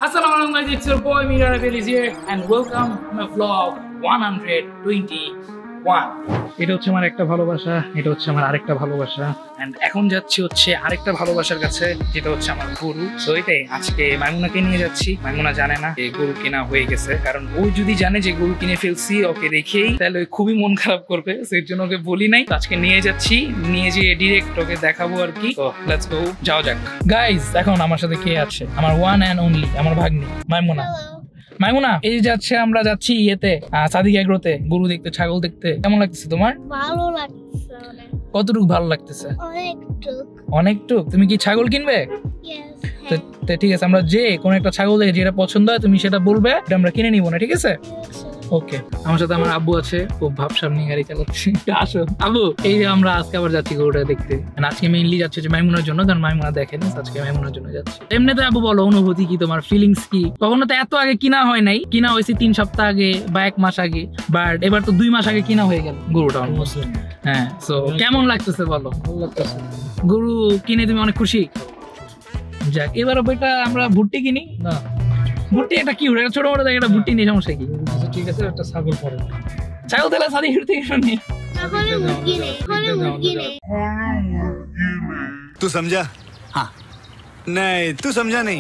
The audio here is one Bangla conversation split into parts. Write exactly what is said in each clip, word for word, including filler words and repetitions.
Assalamualaikum guys, it's your boy Mira Rabelis here and welcome to my vlog one twenty-one. এটা হচ্ছে আমার একটা ভালোবাসা, এটা হচ্ছে আমার আরেকটা ভালোবাসা এন্ড এখন যাচ্ছি হচ্ছে আরেকটা ভালোবাসার কাছে, যেটা হচ্ছে আমার গরু। তো এটাই আজকে মাইমুনাকে নিয়ে যাচ্ছি। মাইমুনা জানে না এই গরু কেনা হয়ে গেছে, কারণ ও যদি জানে যে গরু কিনে ফেলছি ওকে দেখেই তাহলে ওই খুবই মন খারাপ করবে। সেই জন্য ওকে বলি নাই, আজকে নিয়ে যাচ্ছি, নিয়ে যেয়ে ডিরেক্ট ওকে দেখাবো আর কি। তো লেটস গো, যাও যাক গাইস। এখন আমার সাথে কে আছে? আমার ওয়ান অ্যান্ড অনলি আমার ভাগ্নি মাইমুনা। মাইমুনা, এই যাচ্ছে আমরা যাচ্ছি ইয়েতে সাদিক এগ্রোতে গরু দেখতে, ছাগল দেখতে। কেমন লাগতেছে তোমার? ভালো লাগতেছে অনেক। কতটুকু ভালো লাগতেছে? অনেকটুক। অনেকটুক? তুমি কি ছাগল কিনবে? তো ঠিক আছে, আমরা যে কোন একটা ছাগল দেখে যেটা পছন্দ হয় তুমি সেটা বলবে, এটা আমরা কিনে নিব না, ঠিক আছে? ওকে। আমার সাথে আমার আব্বু আছে, খুব ভাবসাব নিয়ে গাড়ি চালাচ্ছি। আসো আব্বু, এই যে আমরা আজকে আবার যাচ্ছি গরুটা দেখতে। আজকে মেইনলি যাচ্ছি যে মাইমুনার জন্য, কারণ মাইমুনা দেখেন, আজকে মাইমুনার জন্য যাচ্ছি। এমনিতে আব্বু বলো অনুভূতি কি তোমার, ফিলিংস কি? কখনো তো এত আগে কিনা হয় নাই, কিনা হয়েছে তিন সপ্তাহ আগে বা এক মাস আগে, বাট এবার তো দুই মাস আগে কিনা হয়ে গেল গরুটা অলমোস্ট। হ্যাঁ, সো কেমন লাগতেছে বলো? ভালো লাগতেছে। গরু কিনে তুমি অনেক খুশি? যাক, এবার বেটা আমরা ভুট্টি কিনি না। ভুট্টি একটা কি ওটা ছোট মোটো একটা ভুট্টি নিয়ে সমস্যা কি? ঠিক আছে, একটা ছাগল পরে ছাগল তেলা সাদি হিড়তে শুনি। तू समझा? हाँ नहीं, तू समझा नहीं।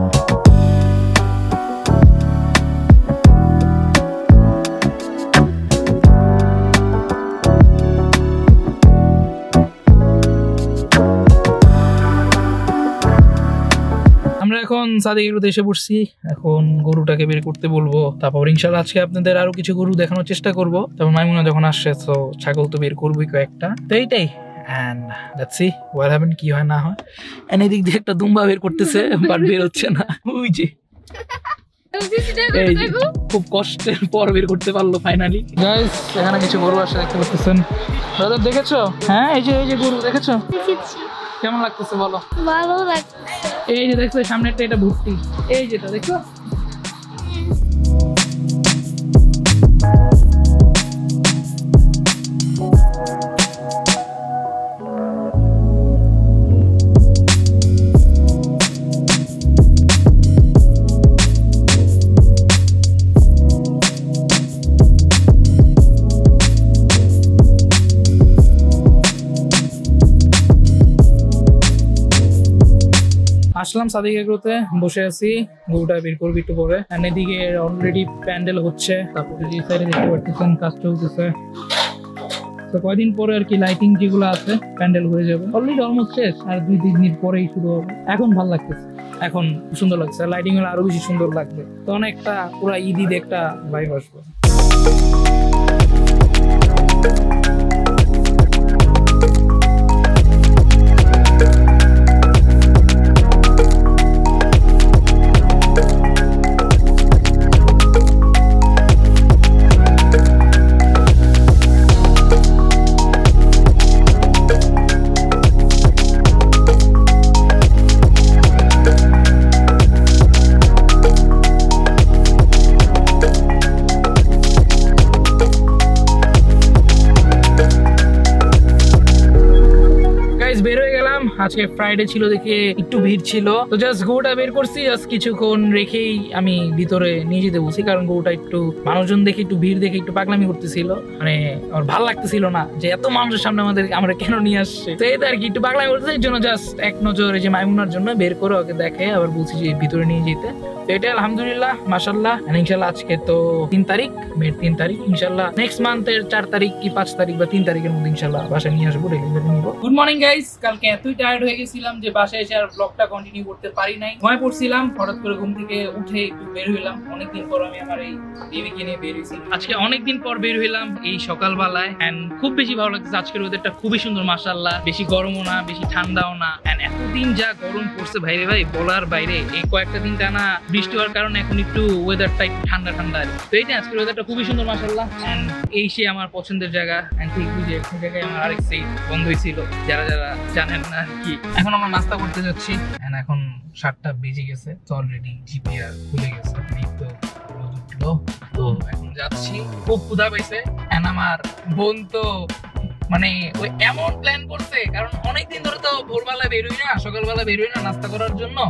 আমরা এখন সাদিক এগ্রোতে এসে পড়ছি। এখন গরুটাকে বের করতে বলবো, তারপর ইনশাআল্লাহ আজকে আপনাদের আরো কিছু গরু দেখানোর চেষ্টা করবো। তারপর মাইমুনা যখন আসছে তো ছাগল তো বের করবোই কয়েকটা। তো এইটাই, and let's see what happen, কি হয় না হয়। এন্ড এদিক দিয়ে একটা দুম্বা বের করতেছে, বাট বের হচ্ছে না। ওই যে এই যে খুব কষ্টের পর বের করতে পারলো ফাইনালি। গাইস, এখানে কিছু গরু আসে দেখতে পাচ্ছেন। ব্রাদার দেখেছো? হ্যাঁ, এই যে এই যে গরু দেখেছো? দেখেছি। কেমন লাগতেছে বলো? ভালো লাগছে। এই যে দেখছো সামনে একটা, এটা ভুট্টি, এই যেটা দেখছো। আসলাম সাদিক এগ্রোতে, বসে আছি, গরুটা বের করবি একটু পরে। এদিকে অলরেডি প্যান্ডেল হচ্ছে, তারপরে এই সাইডে দেখতে পাচ্ছেন কাজ চলতেছে। তো কয়দিন পরে আর কি লাইটিং যেগুলো আছে প্যান্ডেল হয়ে যাবে, অলরেডি অলমোস্ট শেষ, আর দুই তিন দিন পরেই শুরু হবে। এখন ভালো লাগতেছে, এখন সুন্দর লাগছে, লাইটিং হলে আরো বেশি সুন্দর লাগবে। তো অনেকটা পুরা ঈদ ঈদ একটা ভাইব আসবে। বের হয়ে গেলাম, আজকে ফ্রাইডে ছিল দেখে একটু ভিড় ছিল, তো জাস্ট গরুটা বের করছি, জাস্ট কিছুক্ষণ রেখেই আমি ভিতরে নিয়ে যেতে বলছি, কারণ গরুটা একটু মানুষজন দেখে একটু ভিড় দেখে একটু পাগলামি করতেছিল, মানে আমার ভালো লাগতেছিল না যে এত মানুষের সামনে আমাদের আমরা কেন নিয়ে আসছে। তো এই আর কি একটু পাগলামি করতেছে, এই জন্য জাস্ট এক নজরে যে মাইমুনার জন্য বের করে ওকে দেখে আবার বলছি যে ভিতরে নিয়ে যেতে। তো এটা আলহামদুলিল্লাহ মাশাআল্লাহ, ইনশাআল্লাহ আজকে তো তিন তারিখ, মের তিন তারিখ, ইনশাআল্লাহ নেক্সট মান্থের চার তারিখ কি পাঁচ তারিখ বা তিন তারিখের মধ্যে ইনশাআল্লাহ বাসায় নিয়ে আসবো, ডেলিভারি নিব। গুড মর্নিং গাইস, কালকে এতই টায়ার্ড হয়ে গেছিলাম যে বাসায় এসে আর ব্লগটা কন্টিনিউ করতে পারি নাই, ঘুমায় পড়ছিলাম। হঠাৎ করে ঘুম থেকে উঠে একটু বের হইলাম, অনেকদিন পর আমি আমার এই বেবিকে নিয়ে বের হয়েছি। আজকে অনেকদিন পর বের হইলাম এই সকালবেলায়, এন্ড খুব বেশি ভালো লাগছে। আজকের ওয়েদারটা খুবই সুন্দর মাশাআল্লাহ, বেশি গরমও না বেশি ঠান্ডাও না, এন্ড এতদিন যা গরম পড়ছে ভাইরে ভাই বলার বাইরে। এই কয়েকটা দিন টানা বৃষ্টি হওয়ার কারণে এখন একটু ওয়েদারটা একটু ঠান্ডা ঠান্ডা। তো এইটা আজকের ওয়েদারটা খুবই সুন্দর মাশাআল্লাহ, এন্ড এই সে আমার পছন্দের জায়গা, এন্ড ঠিক বুঝে এই জায়গায় আমার আরেক সেই বন্ধুই ছিল, যারা যারা জানেন না আর কি। এখন আমরা নাস্তা করতে যাচ্ছি, এন্ড এখন সাতটা বেজে গেছে, তো অলরেডি জিপিআর খুলে গেছে, তো রোদ উঠলো। তো এখন যাচ্ছি, খুব ক্ষুধা পাইছে, এন্ড আমার বোন তো মানে ওই এমন প্ল্যান করছে, কারণ অনেকদিন ধরে তো ভোরবেলা বেরোই না, সকালবেলা বেরোই না নাস্তা করার জন্য।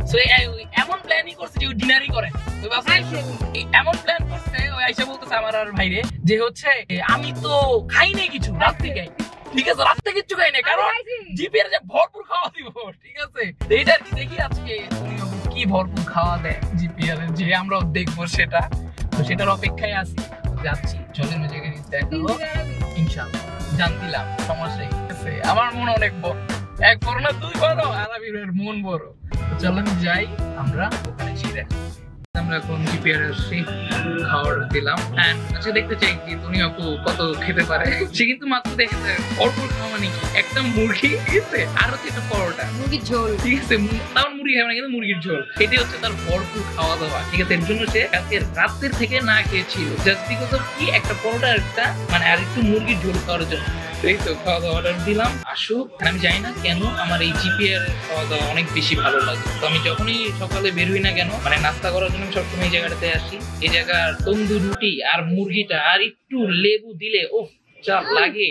সো এমন প্ল্যানই করছে যে ডিনারই করে এমন প্ল্যান করছে ওই আইসা বলতেছে আমার আর ভাইরে যে হচ্ছে আমি তো খাই নাই কিছু রাত থেকে, ঠিক আছে রাত থেকে কিছু খাই নাই কারণ জিপির যে ভরপুর খাওয়া দিব, ঠিক আছে এইটা কি দেখি আজকে কি ভরপুর খাওয়া দেয় জিপিআর যে আমরাও দেখবো সেটা, তো সেটার অপেক্ষায় আছি। যাচ্ছি চলেন ওই জায়গায় দেখো ইনশাআল্লাহ, জান দিলাম সমস্যা আছে। আমার মন অনেক বড়, এক বড় না দুই বড়, আরাবির মন বড়। চলেন যাই আমরা ওখানে ছিঁড়ে আমরা এখন জিপিআর আসছি, খাওয়ার দিলাম এন্ড আচ্ছা দেখতে চাই কি তুমি আপু কত খেতে পারে। সে কিন্তু মাত্র দেখেছে ভরপুর খাওয়া মানে কি একটা মুরগি, ঠিক আছে আর হচ্ছে একটা পরোটা মুরগির ঝোল, ঠিক আছে তাও মুরগি খাবে না কিন্তু মুরগির ঝোল, এটাই হচ্ছে তার ভরপুর খাওয়া দাওয়া, ঠিক আছে। এর জন্য সে আজকে রাতের থেকে না খেয়েছিল জাস্ট বিকজ অফ কি একটা পরোটা একটা মানে আর একটু মুরগির ঝোল খাওয়ার জন্য। এই তো খাওয়া দাওয়া অর্ডার দিলাম আসুক। আমি জানি না কেন আমার এই জিপিআর খাওয়া দাওয়া অনেক বেশি ভালো লাগে, তো আমি যখনই সকালে বের হই না কেন মানে নাস্তা করার জন্য সবসময় এই জায়গাটাতে আসি। এই জায়গার তন্দুর রুটি আর মুরগিটা আর একটু লেবু দিলে ও যা লাগে,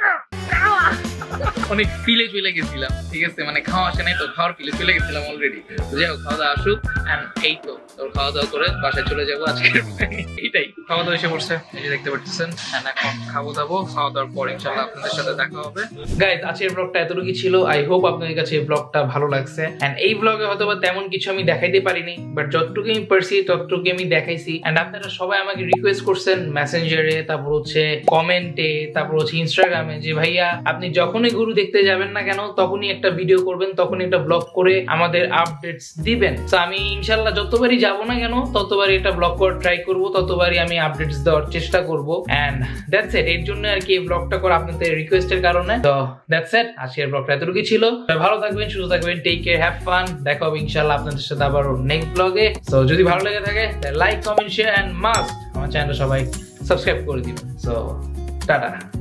অনেক ফিলে চলে গেছিলাম, ঠিক আছে মানে খাওয়া আসে নাই তো খাওয়ার ফিলে চলে গেছিলাম অলরেডি। যাই হোক খাওয়া দাওয়া আসুক এন্ড এই তো তোর খাওয়া দাওয়া করে বাসায় চলে যাবো আজকের এইটাই। খাওয়া দাওয়া এসে পড়ছে এই যে দেখতে পাচ্ছেন, এখন খাবো দাবো, খাওয়া দাওয়ার পর ইনশাআল্লাহ আপনাদের সাথে দেখা হবে। গাইস আজকের ব্লগটা এতটুকুই ছিল, আই হোপ আপনাদের কাছে এই ব্লগটা ভালো লাগছে এন্ড এই ব্লগে হয়তো বা তেমন কিছু আমি দেখাইতে পারিনি বাট যতটুকু আমি পারছি ততটুকু আমি দেখাইছি এন্ড আপনারা সবাই আমাকে রিকোয়েস্ট করছেন মেসেঞ্জারে, তারপর হচ্ছে কমেন্টে, তারপর হচ্ছে ইনস্টাগ্রামে যে ভাইয়া আপনি যখনই গরু দেখতে যাবেন না কেন তখনই একটা ভিডিও করবেন, তখনই একটা ব্লগ করে আমাদের আপডেটস দিবেন। তো আমি ইনশাআল্লাহ যতবারই যাব না কেন ততবারই এটা ব্লগ করার ট্রাই করব, ততবারই আমি আপডেটস দেওয়ার চেষ্টা করব এন্ড দ্যাটস ইট। এর জন্য আর কি এই ব্লগটা করা আপনাদের রিকোয়েস্টের কারণে। তো দ্যাটস ইট, আজকের ব্লগটা এতটুকুই ছিল। ভালো থাকবেন, সুস্থ থাকবেন, টেক কেয়ার, হ্যাভ ফান। দেখা হবে ইনশাআল্লাহ আপনাদের সাথে আবার নেক্সট ব্লগে। সো যদি ভালো লেগে থাকে like comment share and must আমার চ্যানেলটা সবাই সাবস্ক্রাইব করে দিবেন। So tata.